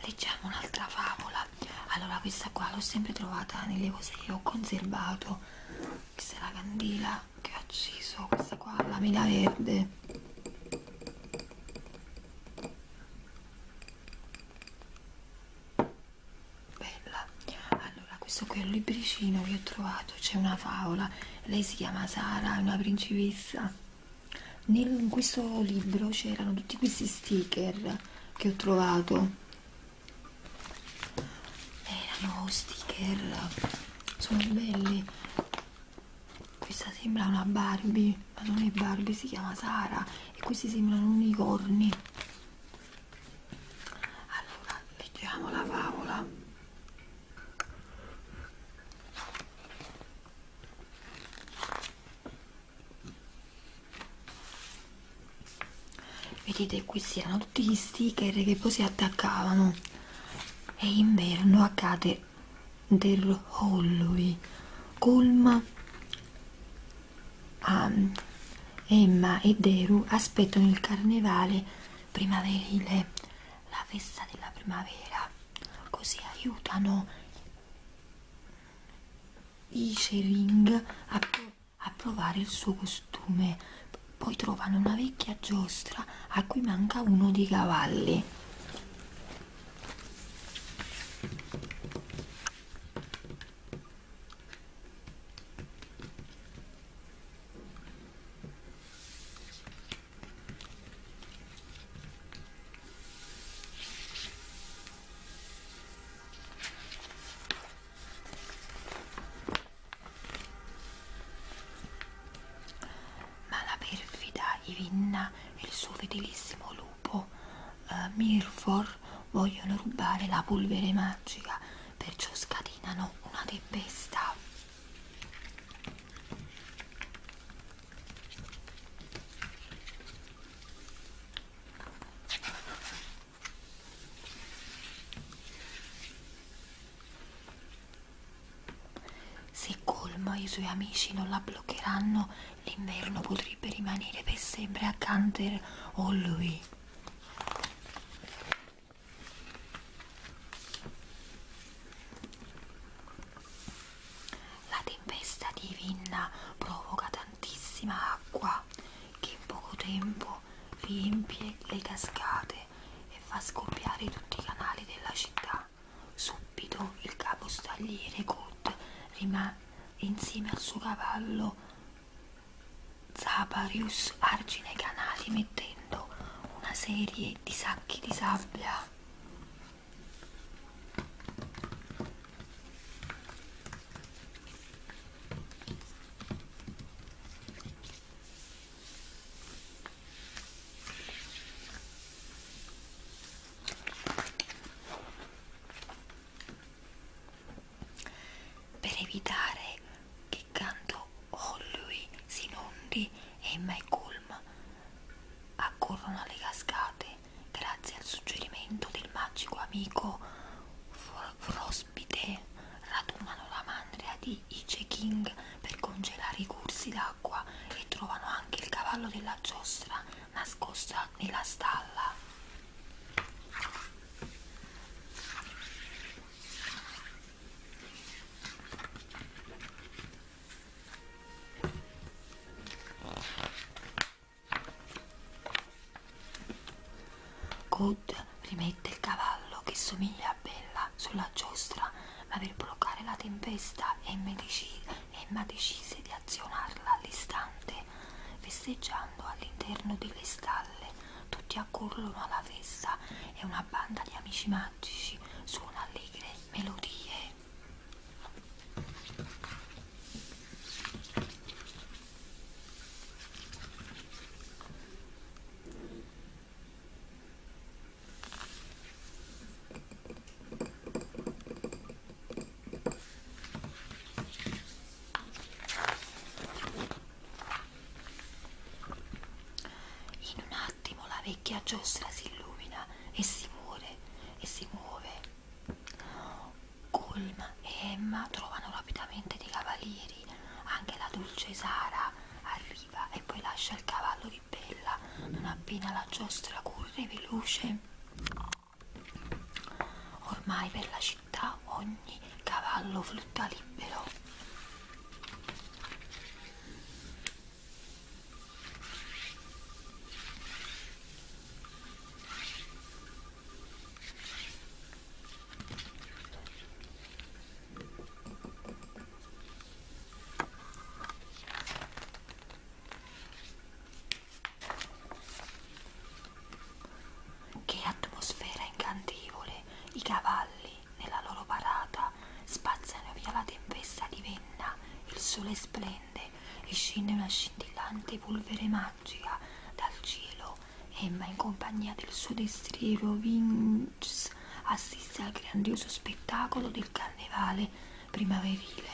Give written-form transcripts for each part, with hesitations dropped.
Leggiamo un'altra favola. Allora, questa qua l'ho sempre trovata nelle cose che ho conservato. Questa è la candela che ho acceso, questa qua la mela verde. Bella. Allora, questo qui è un libricino che ho trovato, c'è una favola, lei si chiama Sara, è una principessa. In questo libro c'erano tutti questi sticker che ho trovato, erano sticker, sono belli. Questa sembra una Barbie, ma non è Barbie, si chiama Sara, e questi sembrano unicorni. Allora, leggiamo la favola. Vedete, questi erano tutti gli sticker che poi si attaccavano. È inverno, accade der Halloween. Colma, Emma e Deru aspettano il carnevale primaverile, la festa della primavera. Così aiutano Ichering a provare il suo costume. Poi trovano una vecchia giostra a cui manca uno dei cavalli. Ma la perfida Ivinna e il suo fedelissimo lupo Mirfor vogliono rubare la polvere magica, perciò scatenano una tempesta. Se Colmo e i suoi amici non la bloccheranno, l'inverno potrebbe rimanere per sempre a Canter o lui. La tempesta di Vinna provoca tantissima acqua che in poco tempo riempie le cascate e fa scoppiare tutti i canali della città. Subito il capostagliere Kut rimane insieme al suo cavallo Zaparius argina i canali mettendo una serie di sacchi di sabbia. Per evitare che Canto Holloway si inondi, Emma e Colm accorrono alle cascate grazie al suggerimento del magico amico Frospite. Radunano la mandria di Ice King per congelare i corsi d'acqua e trovano anche il cavallo della giostra nascosta nella stalla. Good rimette il cavallo che somiglia a Bella sulla giostra, ma per bloccare la tempesta Emma decise di azionarla all'istante. Festeggiando all'interno delle stalle, tutti accorrono alla festa e una banda di amici magici suona allegre melodie. In un attimo la vecchia giostra si illumina e si muove. Colm e Emma trovano rapidamente dei cavalieri, anche la dolce Sara arriva e poi lascia il cavallo di Bella non appena la giostra corre veloce. mai per la città ogni cavallo flutta libero. Che atmosfera incantevole! I cavalli, nella loro parata, spazzano via la tempesta di Venna, il sole splende e scende una scintillante polvere magica dal cielo. Emma, in compagnia del suo destriero Vince, assiste al grandioso spettacolo del carnevale primaverile.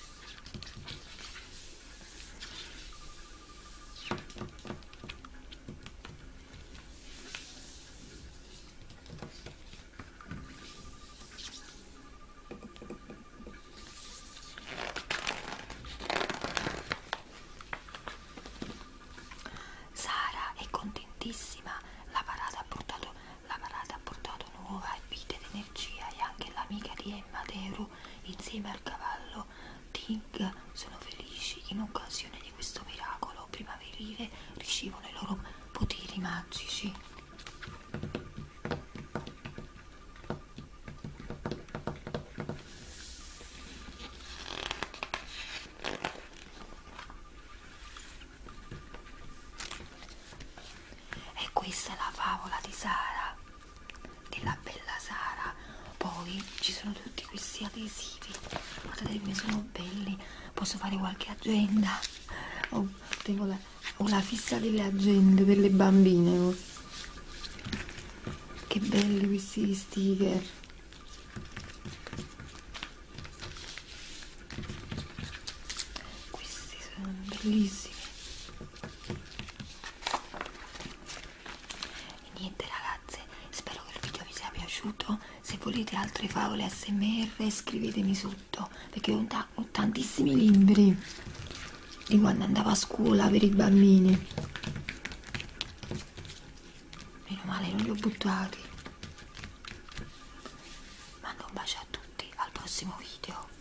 Sara è contentissima, la parata ha portato nuova e vita ed energia, e anche l'amica di Emma, Teru, insieme al cavallo Tig, sono felici. In occasione di questo miracolo primaverile ricevono i loro poteri magici. E questa è la favola di Sara, della bella Sara. Poi ci sono tutti questi adesivi, guardate come sono belli. Posso fare qualche agenda. Ho la fissa delle agende per le bambine. Che belli questi sticker. Questi sono bellissimi. E niente ragazze, spero che il video vi sia piaciuto. Se volete altre favole ASMR scrivetemi sotto, perché ho tantissimi libri di quando andavo a scuola per i bambini. Meno male non li ho buttati. Mando un bacio a tutti, al prossimo video.